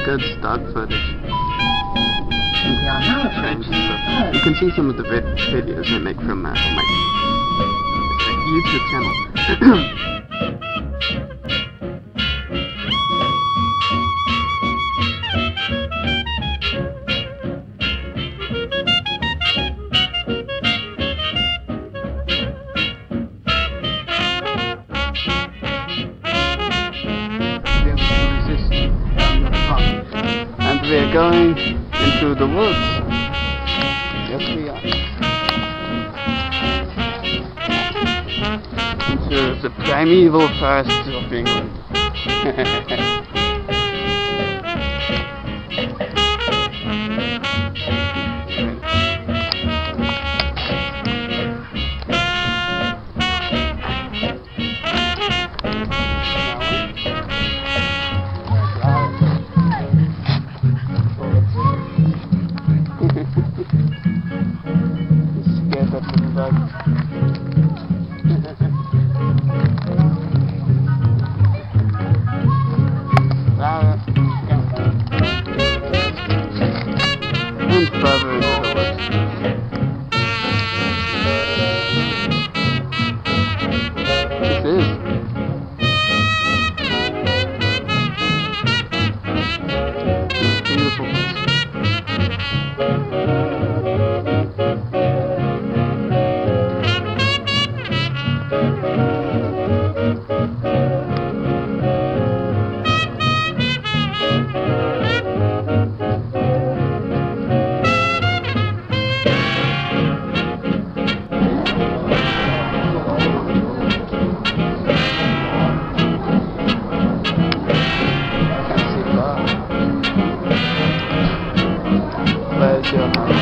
good stock footage. We are now approaching Purley. You can see some of the videos I make from my YouTube channel. And we are going into the woods. Yes, we are. Into the primeval forests of England. Scared that little dog. And further into the woods. This is beautiful place. Where's your house?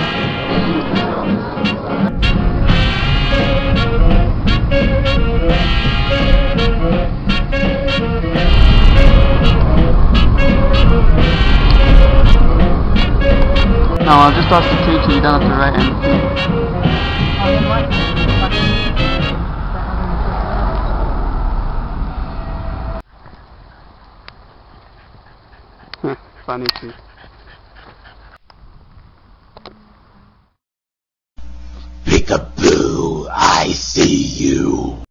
No, I'll just ask the teacher, you don't have to write anything. Funny too. Peekaboo, I see you.